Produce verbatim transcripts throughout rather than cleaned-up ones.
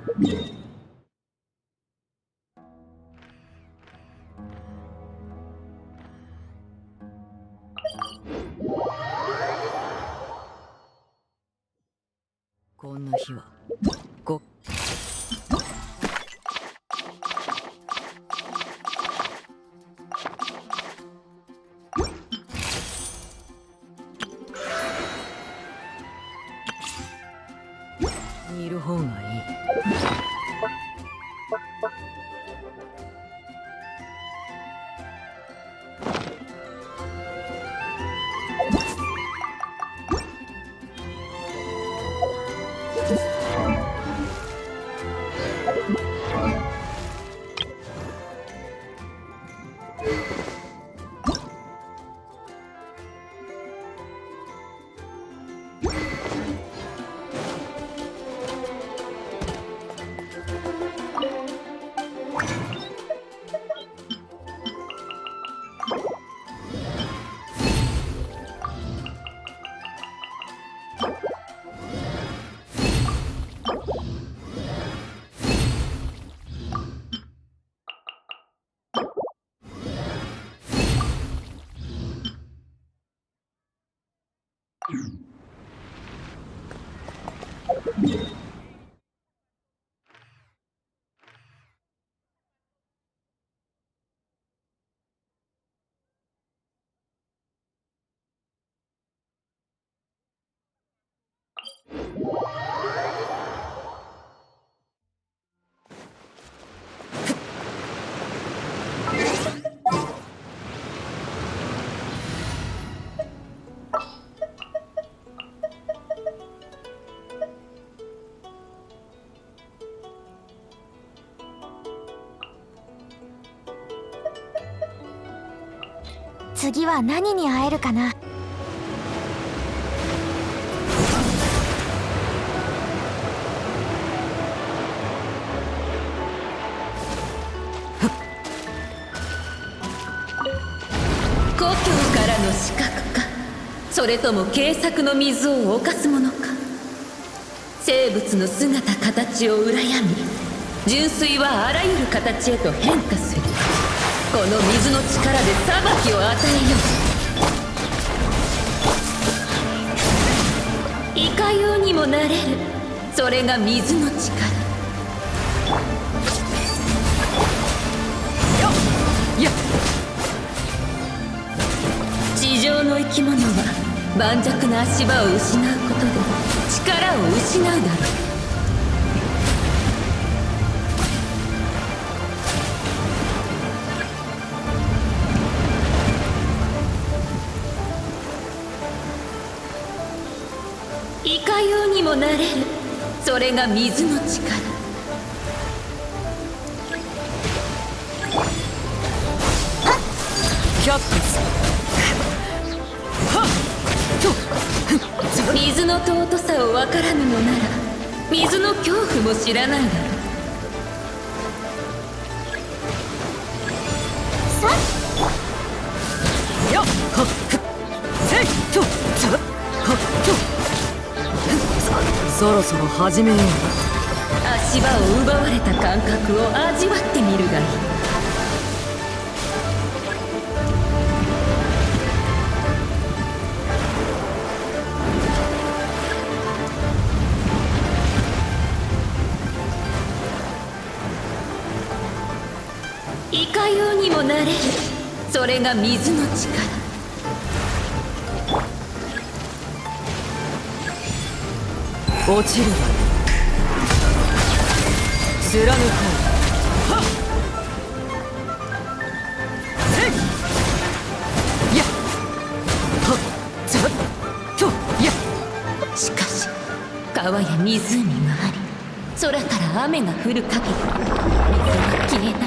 こんな日はごいる方がいい。 次は何に会えるかな。 故郷からの刺客か、それとも慶作の水を犯すものか。生物の姿形を羨み、純粋はあらゆる形へと変化する。この水の力で裁きを与えよう。いかようにもなれる、それが水の力。よっやっ地上の生き物は盤石な足場を失うことで力を失うだろう。いかようにもなれる、それが水の力。 キャップス水の尊さを分からぬのなら水の恐怖も知らないだろう。 さっよっはっせいとさっはっとそろそろ始めよう。 足場を奪われた感覚を味わってみるがいい。いかようにもなれる、それが水の力。 落ちるわ。貫こう。はっせいやっはっざっとやっ。 しかし川や湖があり、空から雨が降る限り水は消えない。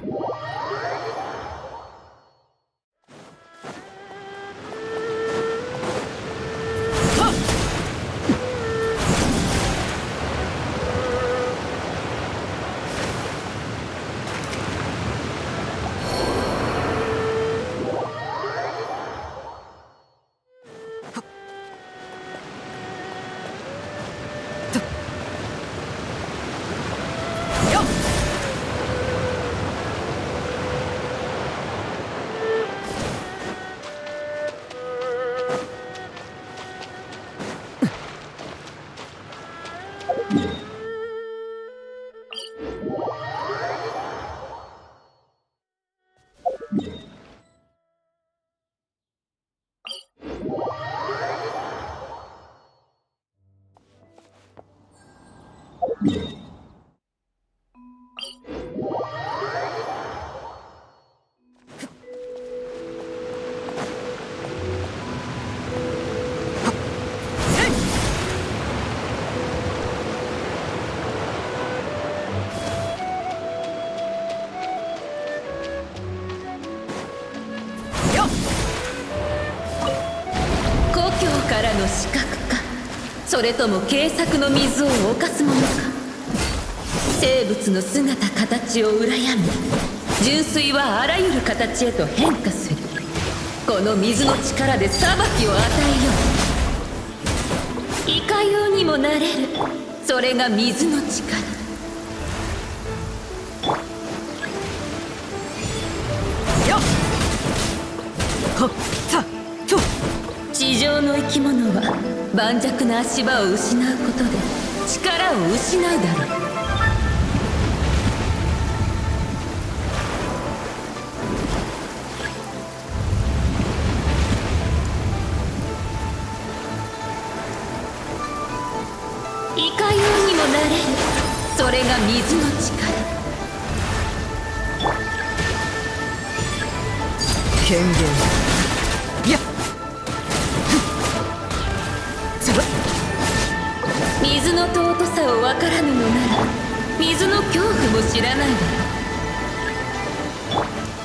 からの死角か、それとも計策の水を犯すものか。生物の姿形を羨み、純粋はあらゆる形へと変化する。この水の力で裁きを与えよう。いかようにもなれる、それが水の力。 よっはっさと。 地上の生き物は盤石な足場を失うことで力を失うだろう。いかようにもなれる、それが水の力。 権限やっ水の尊さを分からぬのなら水の恐怖も知らないだろう。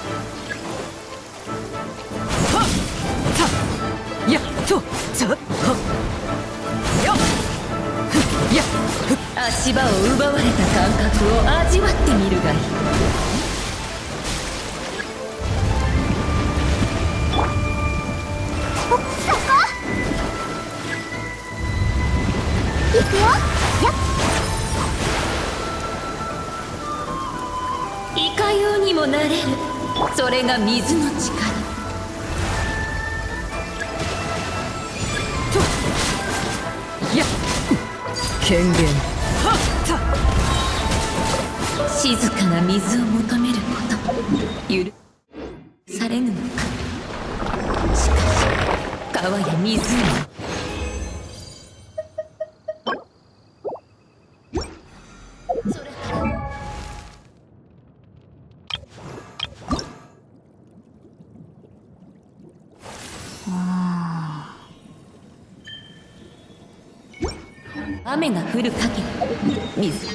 はっさやっとさはっよっふやっふ足場を奪われた感覚を味わってみるがいい。 行くよ。やっいかようにもなれる、それが水の力。 とやっ権限はっさ。 静かな水を求めること許されぬのか。しかし川や湖、それから雨が降る限り水。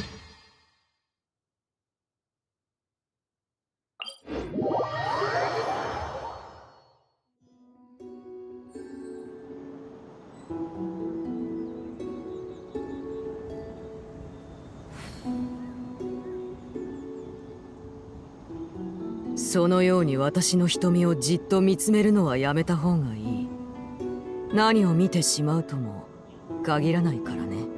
そのように私の瞳をじっと見つめるのはやめた方がいい。何を見てしまうとも限らないからね。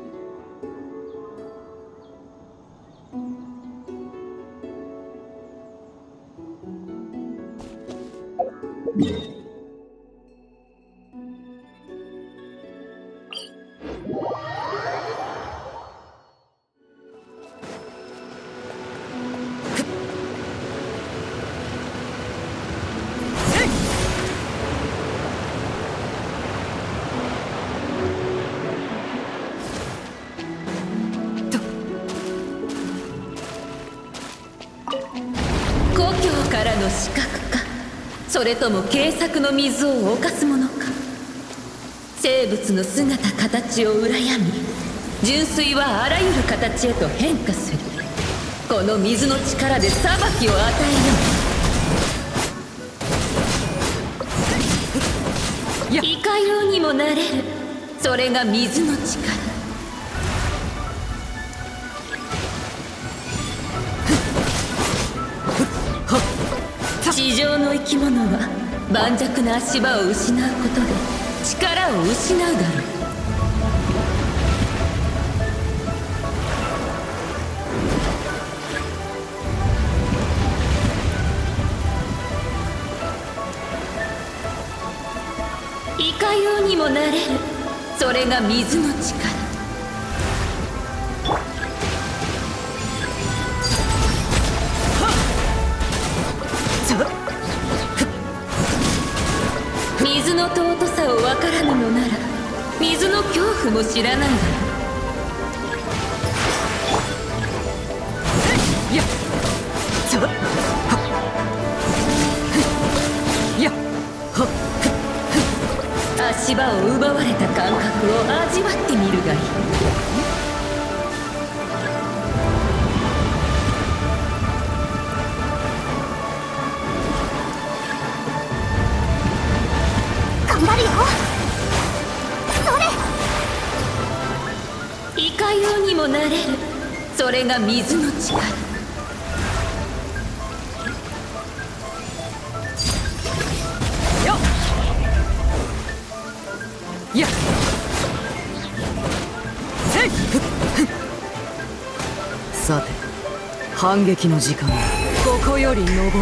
故郷からの死角か、それとも計策の水を犯すものか。生物の姿形を羨み、純粋はあらゆる形へと変化する。 この水の力で裁きを与えよう。いかようにもなれる。それが水の力。地上の生き物は盤石な足場を失うことで力を失うだろう。いかようにもなれる。それが水の力。水の尊さを分からぬのなら水の恐怖も知らないだろう。 やっちょっやっはっ足場を奪われた感覚を味わってみるがいい。 頑張るよ。それ。 いかようにもなれる。それが水の力。 よっやっせいさて反撃の時間だ。ここより登る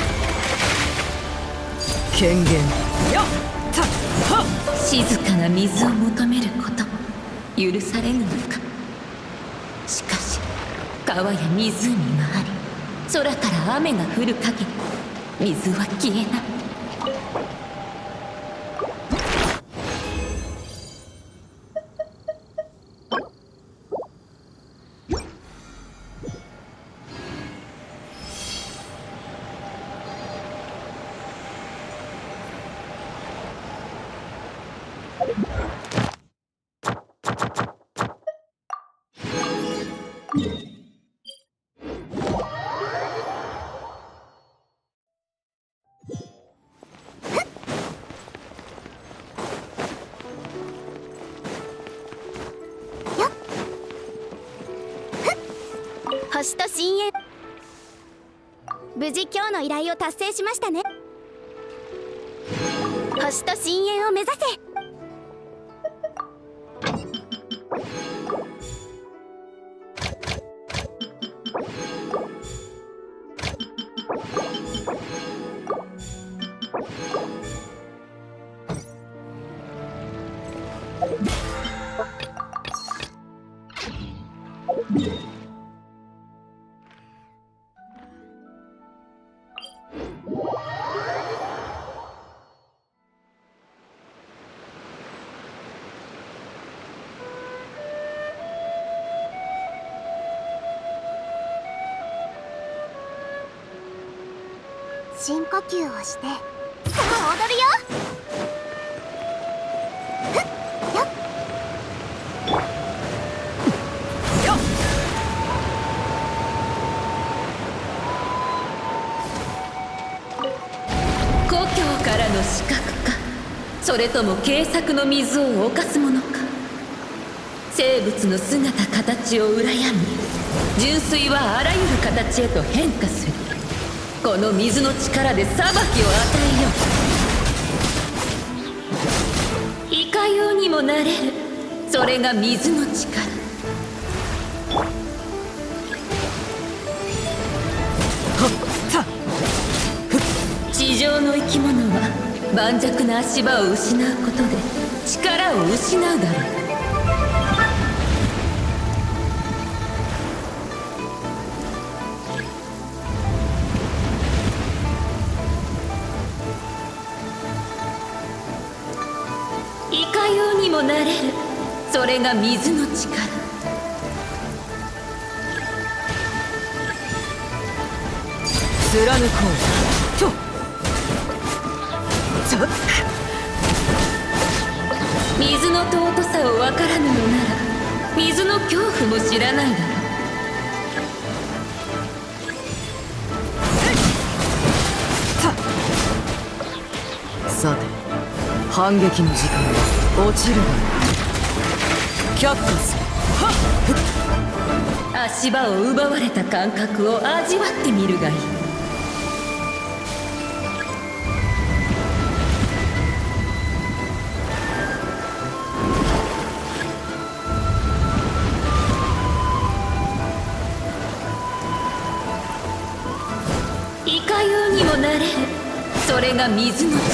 権限よったはっ。 静かな水を求めることも許されぬのか。しかし川や湖があり空から雨が降る限り水は消えない。 星と深淵、無事今日の依頼を達成しましたね。星と深淵を目指せ。深呼吸をしてさあ踊るよ。ふっよっよっ故郷からの死角か、それとも軽薄の水を侵すものか。生物の姿形を羨み純粋はあらゆる形へと変化する。この水の力で裁きを与えよう。いかようにもなれる。それが水の力。地上の生き物は盤石な足場を失うことで力を失うだろう。いかようにもなれる。それが水の力。 貫こうとちょっ水の尊さを分からぬのなら水の恐怖も知らないだろう。 さて反撃の時間落ちるが却下する。 足場を奪われた感覚を味わってみるがいい。いかようにもなれる。それが水の力。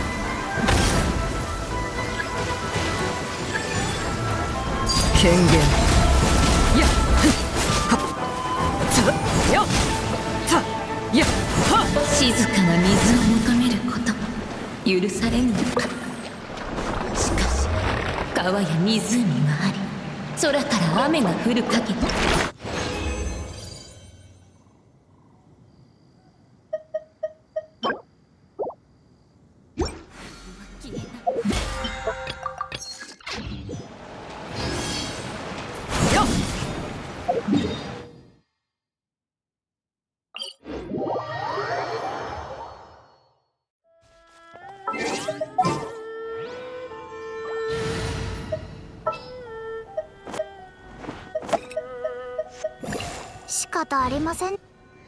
権限やっはっよったやっはっ。 静かな水を求めること許されぬのか。しかし川や湖があり、空から雨が降る限り仕方ありません。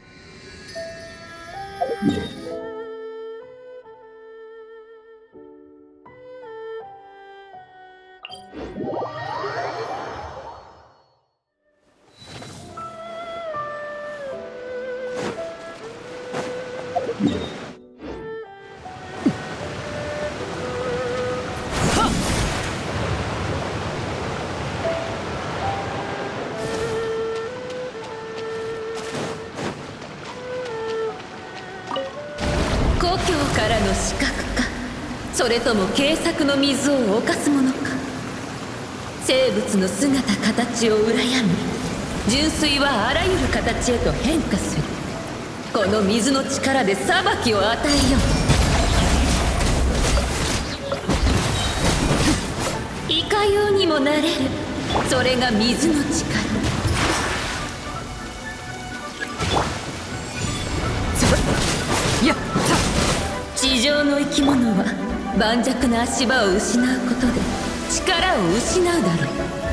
故郷からの死角か、それとも軽薄の水を侵すものか。生物の姿形を羨み、純粋はあらゆる形へと変化する。この水の力で裁きを与えよう。いかようにもなれる。それが水の力。地上の生き物は盤石な足場を失うことで力を失うだろう。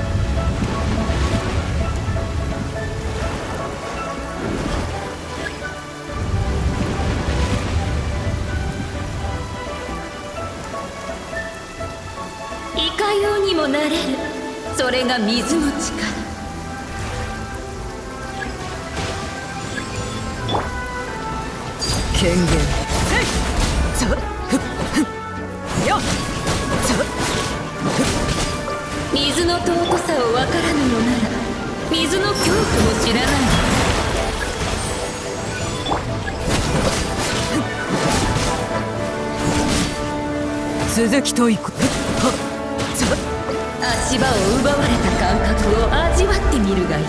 いかようにもなれる。それが水の力。 権限水の尊さを分からぬのなら水の恐怖も知らない。 続きといく。 足場を奪われた感覚を味わってみるがいい。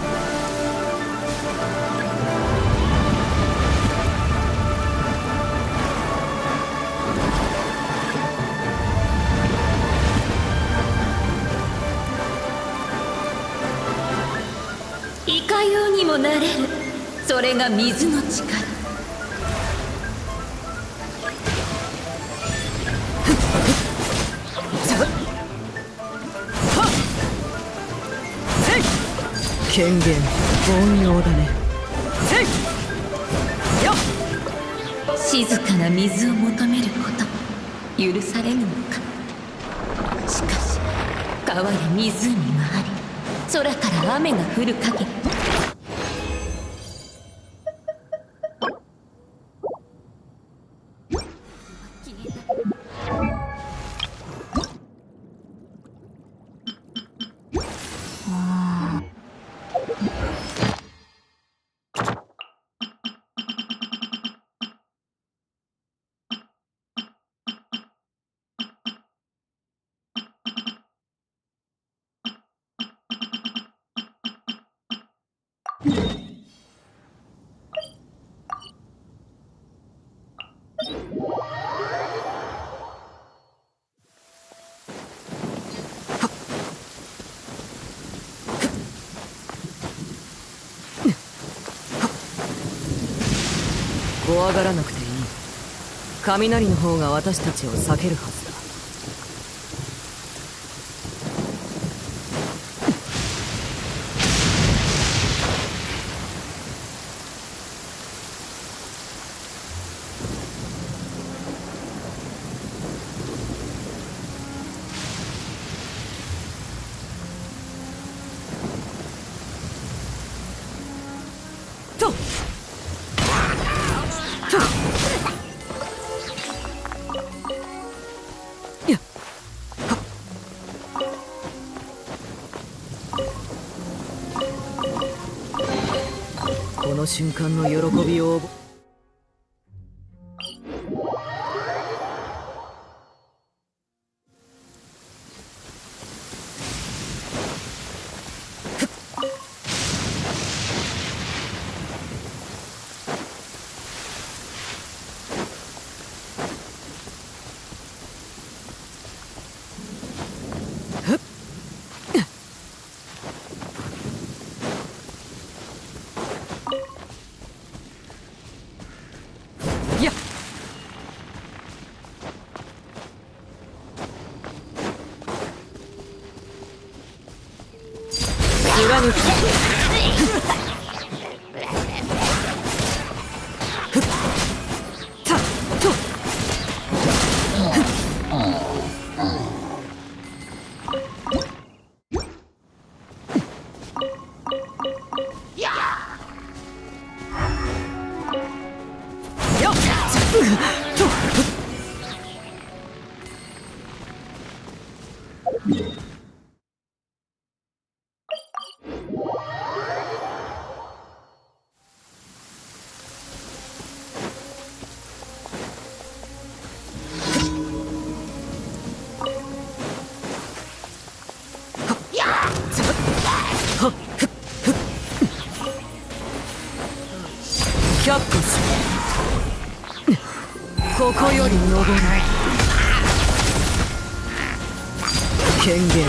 いかようにもなれる。それが水の力。 権限凡庸だね。 静かな水を求めること許されぬのか。しかし川や湖があり、空から雨が降る限り怖がらなくていい。 雷の方が私たちを避けるはずだ。この瞬間の喜びを貫く。却下する。ここより登る。権限。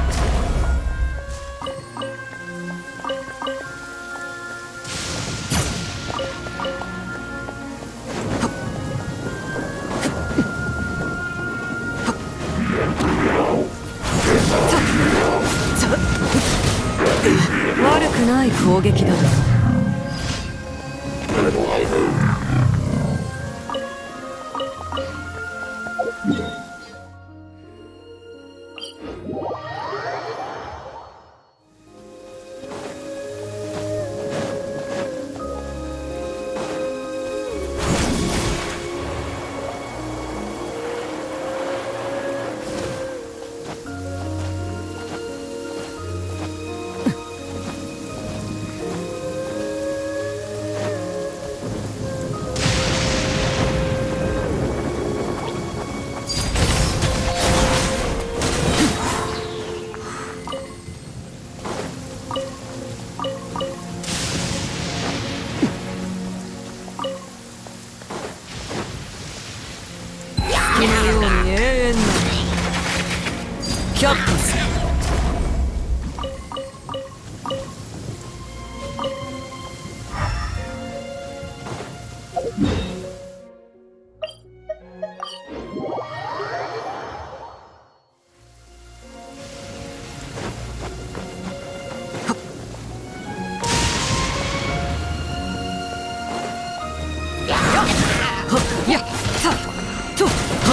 悪くない攻撃だ。このように永遠な却下する。やっさと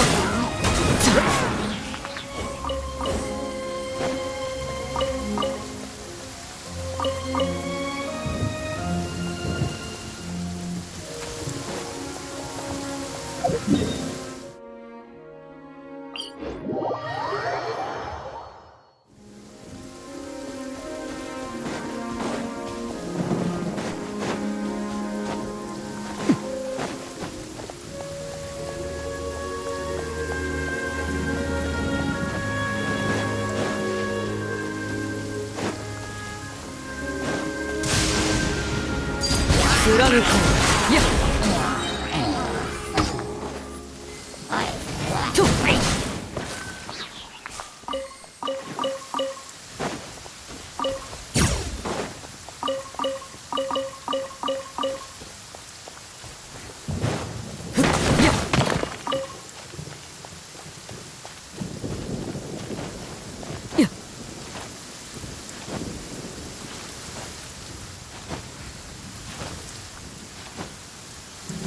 貫こう。やっと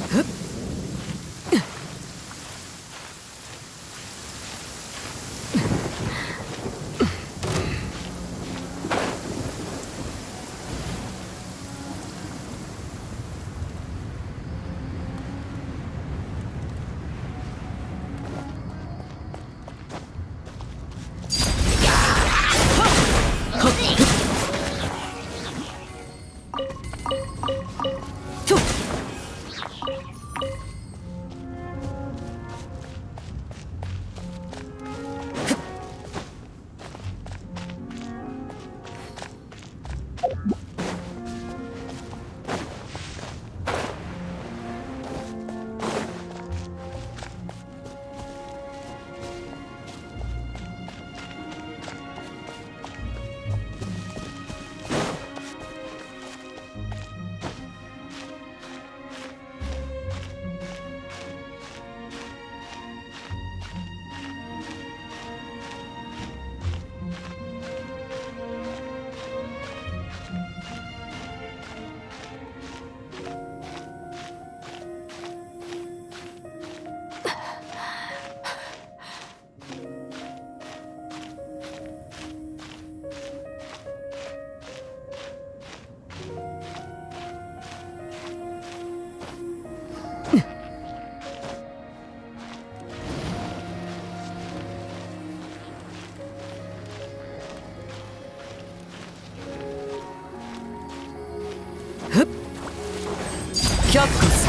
却下す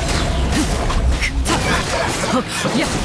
いや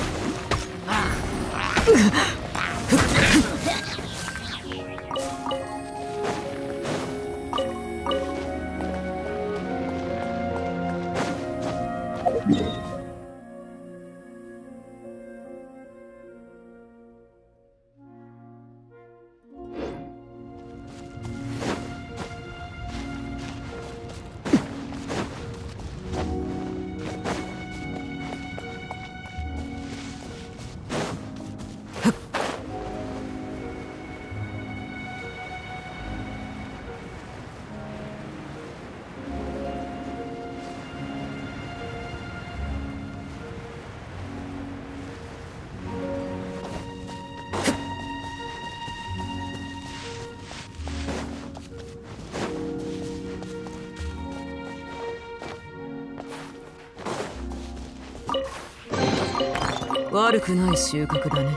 悪くない収穫だね。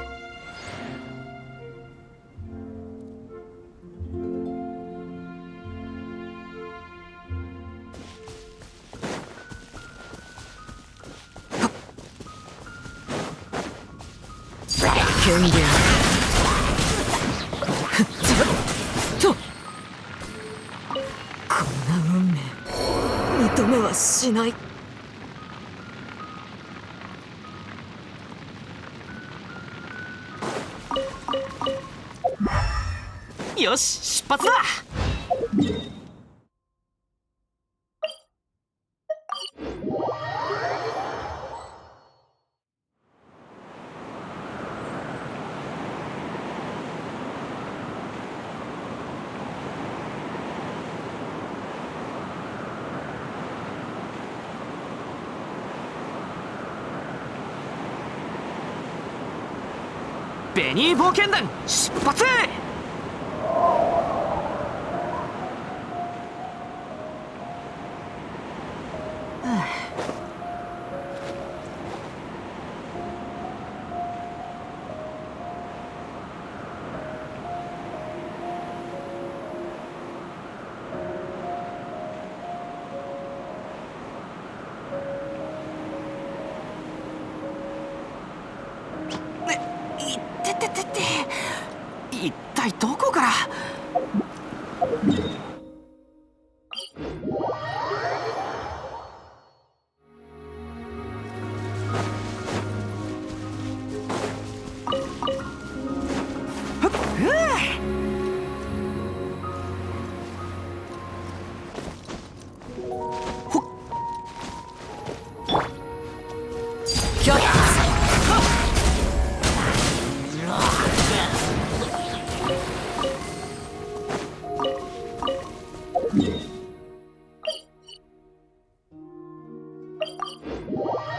権限とこんな運命認めはしない。よし、出発だ。ベニー冒険団出発。一体どこから。 う